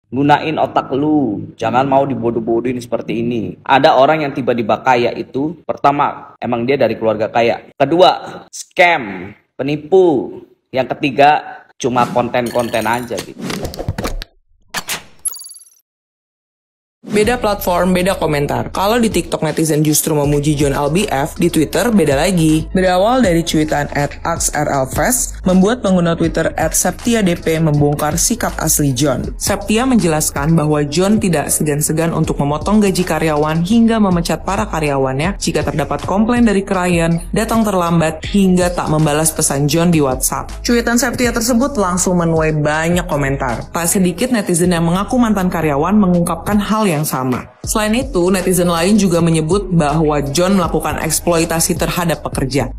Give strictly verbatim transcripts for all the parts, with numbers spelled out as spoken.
Gunain otak lu, jangan mau dibodoh-bodohin seperti ini. Ada orang yang tiba-tiba kaya itu, pertama, emang dia dari keluarga kaya. Kedua, scam, penipu. Yang ketiga, cuma konten-konten aja gitu. Beda platform, beda komentar. Kalau di TikTok netizen justru memuji John L B F, di Twitter beda lagi. Berawal dari cuitan at axrlfest, membuat pengguna Twitter at septiadp membongkar sikap asli John. Septia menjelaskan bahwa John tidak segan-segan untuk memotong gaji karyawan hingga memecat para karyawannya jika terdapat komplain dari klien, datang terlambat, hingga tak membalas pesan John di WhatsApp. Cuitan Septia tersebut langsung menuai banyak komentar. Tak sedikit netizen yang mengaku mantan karyawan mengungkapkan hal yang sama. Selain itu, netizen lain juga menyebut bahwa John melakukan eksploitasi terhadap pekerja.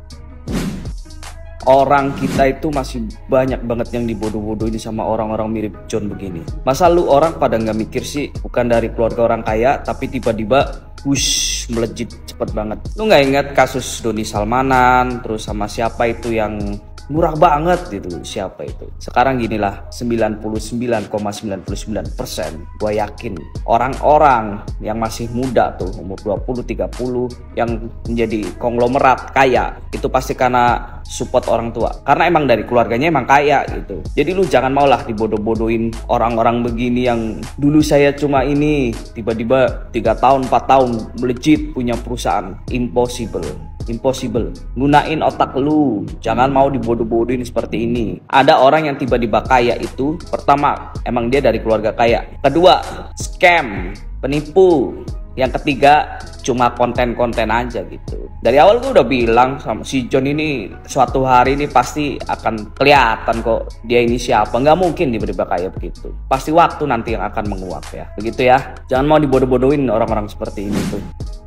Orang kita itu masih banyak banget yang dibodoh-bodohin sama orang-orang mirip John begini. Masa lu orang pada nggak mikir sih, bukan dari keluarga orang kaya, tapi tiba-tiba wush, melejit cepet banget. Lu nggak ingat kasus Doni Salmanan, terus sama siapa itu yang murah banget gitu, siapa itu? Sekarang ginilah, sembilan puluh sembilan koma sembilan sembilan persen gue yakin orang-orang yang masih muda tuh, umur dua puluh tiga puluh, yang menjadi konglomerat kaya, itu pasti karena support orang tua, karena emang dari keluarganya emang kaya gitu. Jadi lu jangan maulah dibodoh-bodohin orang-orang begini yang dulu saya cuma ini, tiba-tiba tiga tahun empat tahun melejit punya perusahaan. Impossible, impossible. Gunain otak lu, jangan mau dibodoh-bodohin seperti ini. Ada orang yang tiba-tiba kaya itu, pertama, emang dia dari keluarga kaya. Kedua, scam, penipu. Yang ketiga, cuma konten-konten aja gitu. Dari awal gue udah bilang sama si John ini, suatu hari ini pasti akan kelihatan kok dia ini siapa. Nggak mungkin tiba-tiba kaya begitu. Pasti waktu nanti yang akan menguap ya. Begitu ya. Jangan mau dibodoh-bodohin orang-orang seperti ini tuh.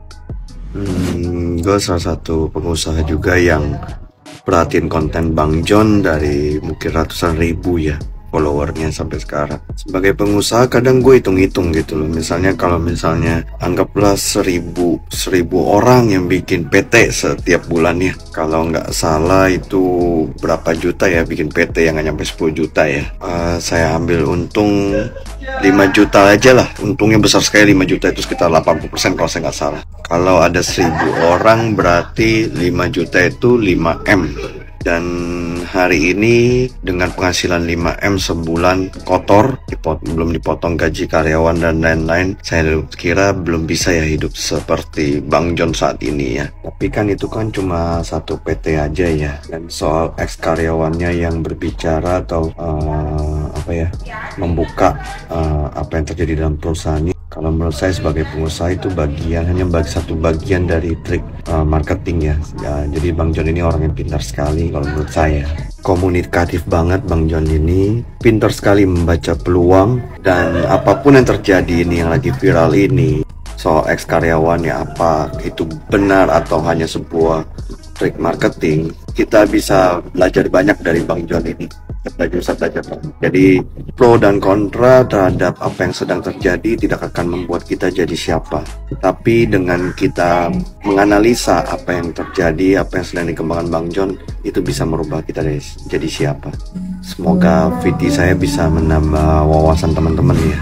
Hmm, gue salah satu pengusaha juga yang perhatiin konten Bang John dari mungkin ratusan ribu ya followernya sampai sekarang. Sebagai pengusaha kadang gue hitung-hitung gitu loh. Misalnya kalau misalnya anggaplah seribu seribu orang yang bikin P T setiap bulannya. Kalau nggak salah itu berapa juta ya bikin P T yang nggak nyampe sepuluh juta ya. Uh, saya ambil untung lima juta aja lah. Untungnya besar sekali, lima juta itu sekitar delapan puluh persen kalau saya nggak salah. Kalau ada seribu orang berarti lima juta itu lima M. Dan hari ini dengan penghasilan lima M sebulan kotor, dipot belum dipotong gaji karyawan dan lain-lain, saya kira belum bisa ya hidup seperti Bang John saat ini ya. Tapi kan itu kan cuma satu P T aja ya. Dan soal ex karyawannya yang berbicara atau uh, apa ya, membuka uh, apa yang terjadi dalam perusahaan ini, kalau menurut saya sebagai pengusaha itu bagian, hanya bagi satu bagian dari trik uh, marketing ya. ya. Jadi Bang John ini orang yang pintar sekali kalau menurut saya. Komunikatif banget Bang John ini, pintar sekali membaca peluang, dan apapun yang terjadi ini yang lagi viral ini, soal ex karyawannya apa itu benar atau hanya sebuah trik marketing, kita bisa belajar banyak dari Bang John ini. Belajar belajar. Jadi pro dan kontra terhadap apa yang sedang terjadi tidak akan membuat kita jadi siapa. Tapi dengan kita menganalisa apa yang terjadi, apa yang sedang dikembangkan Bang John, itu bisa merubah kita jadi siapa. Semoga video saya bisa menambah wawasan teman-teman ya.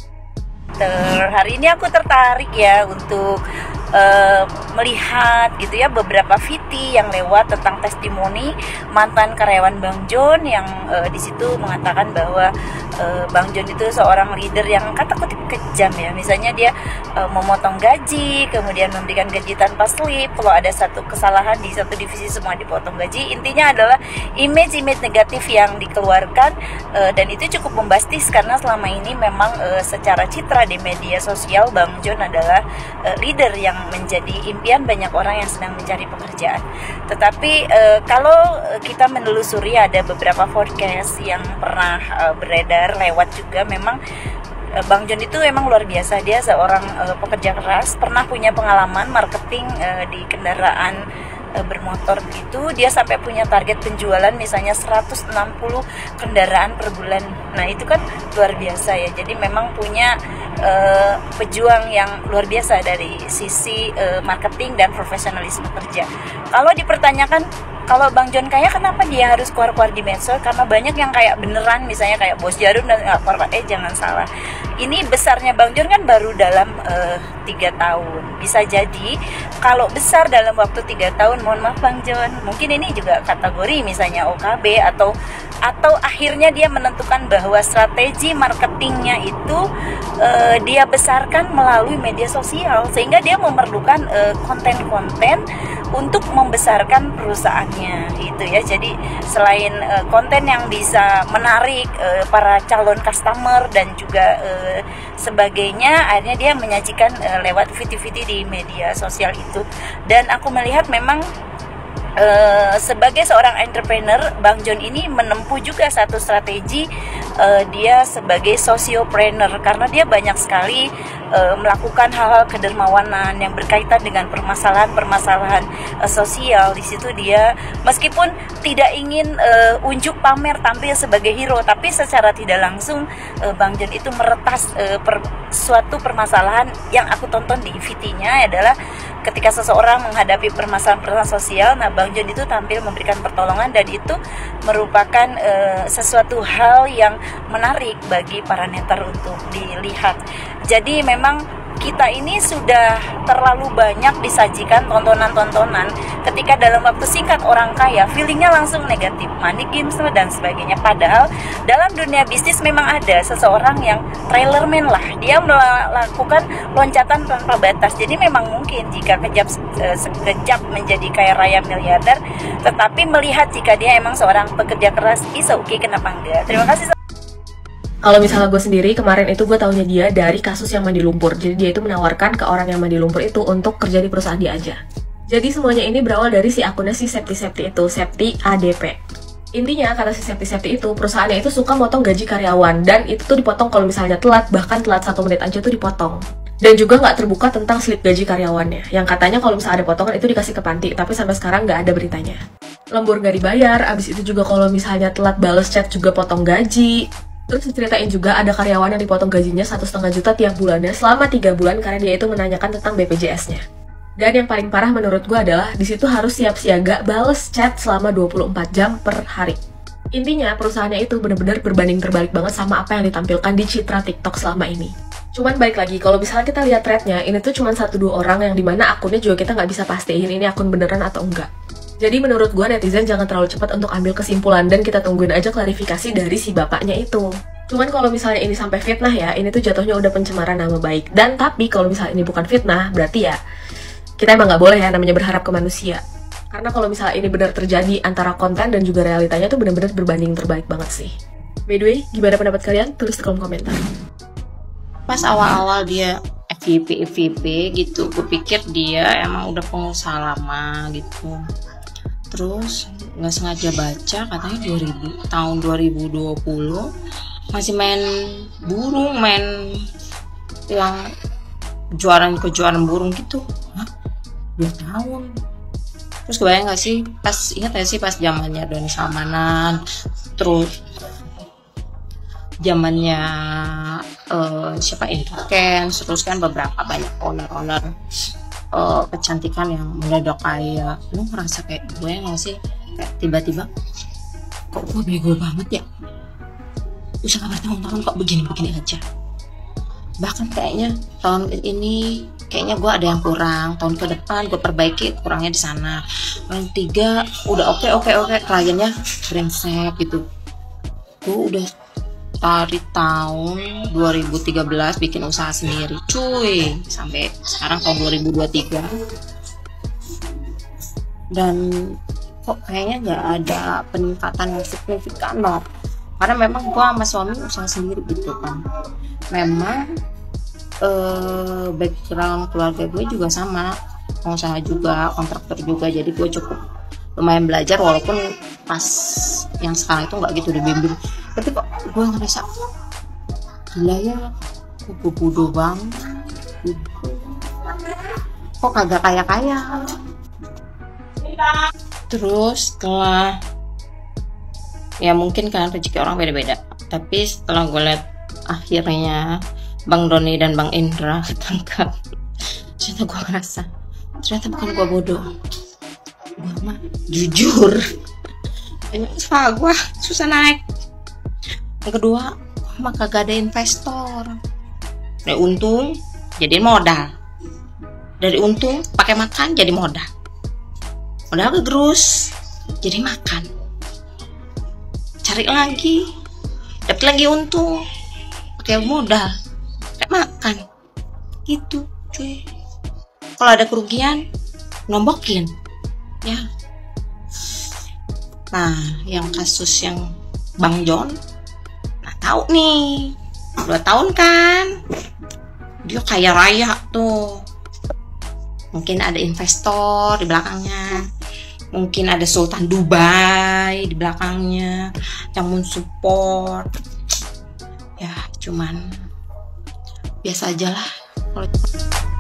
Hari ini aku tertarik ya untuk Uh, melihat gitu ya beberapa V T yang lewat tentang testimoni mantan karyawan Bang John yang uh, di situ mengatakan bahwa uh, Bang John itu seorang leader yang kata kutip kejam ya. Misalnya dia uh, memotong gaji, kemudian memberikan gaji tanpa slip. Kalau ada satu kesalahan di satu divisi semua dipotong gaji. Intinya adalah image-image negatif yang dikeluarkan, uh, dan itu cukup membastis karena selama ini memang uh, secara citra di media sosial Bang John adalah uh, leader yang menjadi impian banyak orang yang sedang mencari pekerjaan. Tetapi e, kalau kita menelusuri ada beberapa forecast yang pernah e, beredar lewat juga, memang e, Bang John itu memang luar biasa. Dia seorang e, pekerja keras, pernah punya pengalaman marketing e, di kendaraan e, bermotor begitu. Dia sampai punya target penjualan misalnya seratus enam puluh kendaraan per bulan. Nah itu kan luar biasa ya. Jadi memang punya Uh, pejuang yang luar biasa dari sisi uh, marketing dan profesionalisme kerja. Kalau dipertanyakan Kalau Bang Jon kaya, kenapa dia harus keluar-keluar di medsos? Karena banyak yang kayak beneran, misalnya kayak Bos Jarum dan nggak keluar. Eh jangan salah, ini besarnya Bang Jon kan baru dalam tiga uh, tahun. Bisa jadi kalau besar dalam waktu tiga tahun, mohon maaf Bang Jon, mungkin ini juga kategori misalnya O K B atau atau akhirnya dia menentukan bahwa strategi marketingnya itu uh, dia besarkan melalui media sosial, sehingga dia memerlukan uh, konten-konten untuk membesarkan perusahaannya gitu ya. Jadi selain uh, konten yang bisa menarik uh, para calon customer dan juga uh, sebagainya, akhirnya dia menyajikan uh, lewat V T V T di media sosial itu. Dan aku melihat memang Uh, sebagai seorang entrepreneur, Bang Jon ini menempuh juga satu strategi. uh, dia sebagai sociopreneur, karena dia banyak sekali uh, melakukan hal-hal kedermawanan yang berkaitan dengan permasalahan-permasalahan uh, sosial. Di situ dia meskipun tidak ingin uh, unjuk pamer tampil sebagai hero, tapi secara tidak langsung uh, Bang Jon itu meretas uh, per, suatu permasalahan yang aku tonton di V T-nya adalah ketika seseorang menghadapi permasalahan-permasalahan sosial, nah Bang Jon itu tampil memberikan pertolongan, dan itu merupakan uh, sesuatu hal yang menarik bagi para netter untuk dilihat. Jadi memang kita ini sudah terlalu banyak disajikan tontonan-tontonan ketika dalam waktu singkat orang kaya feelingnya langsung negatif, money games dan sebagainya. Padahal dalam dunia bisnis memang ada seseorang yang trailerman lah, dia melakukan loncatan tanpa batas. Jadi memang mungkin jika kejap sekejap menjadi kaya raya miliarder, tetapi melihat jika dia emang seorang pekerja keras, is okay, kenapa enggak. Terima kasih. Kalau misalnya gue sendiri, kemarin itu gue taunya dia dari kasus yang mandi lumpur. Jadi dia itu menawarkan ke orang yang mandi lumpur itu untuk kerja di perusahaan dia aja. Jadi semuanya ini berawal dari si akunnya si Septi Septi itu, Septi A D P. Intinya kata si Septi Septi itu, perusahaannya itu suka motong gaji karyawan, dan itu tuh dipotong kalau misalnya telat, bahkan telat satu menit aja tuh dipotong. Dan juga nggak terbuka tentang slip gaji karyawannya, yang katanya kalau misalnya ada potongan itu dikasih ke panti, tapi sampai sekarang nggak ada beritanya. Lembur nggak dibayar, abis itu juga kalau misalnya telat bales chat juga potong gaji. Terus diceritain juga ada karyawan yang dipotong gajinya satu setengah juta tiap bulannya selama tiga bulan karena dia itu menanyakan tentang B P J S-nya. Dan yang paling parah menurut gue adalah di situ harus siap siaga bales chat selama dua puluh empat jam per hari. Intinya perusahaannya itu benar-benar berbanding terbalik banget sama apa yang ditampilkan di citra TikTok selama ini. Cuman balik lagi, kalau misalnya kita lihat threadnya, ini tuh cuma satu dua orang yang dimana akunnya juga kita nggak bisa pastiin ini akun beneran atau enggak. Jadi menurut gue netizen jangan terlalu cepat untuk ambil kesimpulan, dan kita tungguin aja klarifikasi dari si bapaknya itu. Cuman kalau misalnya ini sampai fitnah ya, ini tuh jatuhnya udah pencemaran nama baik. Dan tapi kalau misalnya ini bukan fitnah, berarti ya kita emang nggak boleh ya namanya berharap ke manusia. Karena kalau misalnya ini benar terjadi antara konten dan juga realitanya tuh benar-benar berbanding terbalik banget sih. By the way, gimana pendapat kalian? Tulis di kolom komentar. Pas awal-awal dia F Y P F Y P gitu, gue pikir dia emang udah pengusaha lama gitu. Terus nggak sengaja baca katanya dua ribu tahun dua ribu dua puluh masih main burung, main yang kejuaraan-kejuaraan burung gitu. Hah? dua tahun. Terus kebayang gak sih, pas ingat gak sih pas zamannya Doni Salmanan, terus zamannya uh, siapa Indra Kents, terus kan beberapa banyak owner-owner uh, kecantikan yang mendadak kaya. Lu ngerasa kayak gue gak sih, kayak tiba-tiba kok gue bego banget ya, usaha bertahun-tahun kok begini-begini aja. Bahkan kayaknya tahun ini kayaknya gue ada yang kurang, tahun ke depan gue perbaiki kurangnya di sana. Tahun tiga udah oke oke oke kliennya brengsek gitu. Gue udah dari tahun dua ribu tiga belas bikin usaha sendiri cuy, sampai sekarang tahun dua ribu dua puluh tiga, dan kok kayaknya nggak ada peningkatan yang signifikan banget. Karena memang gue sama suami usaha sendiri gitu kan. Memang eh, background keluarga gue juga sama, pengusaha juga, kontraktor juga. Jadi gue cukup lumayan belajar, walaupun pas yang sekarang itu nggak gitu dibimbing. Tapi kok gue ngerasa gila ya, gue bodoh banget. Kok kagak kaya-kaya. Terus setelah ya mungkin kan rezeki orang beda-beda, tapi setelah gue lihat akhirnya Bang Doni dan Bang Indra ketangkap, ternyata gue ngerasa ternyata bukan gue bodoh, Gua mah jujur banyak usaha gua susah naik. Yang kedua, gua mah kagak ada investor. Dari untung jadi modal, dari untung pakai makan jadi modal, modal kegerus jadi makan, cari lagi dapat lagi untung pakai modal pakai makan gitu cuy. Kalau ada kerugian nombokin ya. Nah yang kasus yang Bang John, nah tahu nih dua tahun kan dia kaya raya tuh, mungkin ada investor di belakangnya, mungkin ada Sultan Dubai di belakangnya yang mensupport ya. Cuman biasa aja lah kalau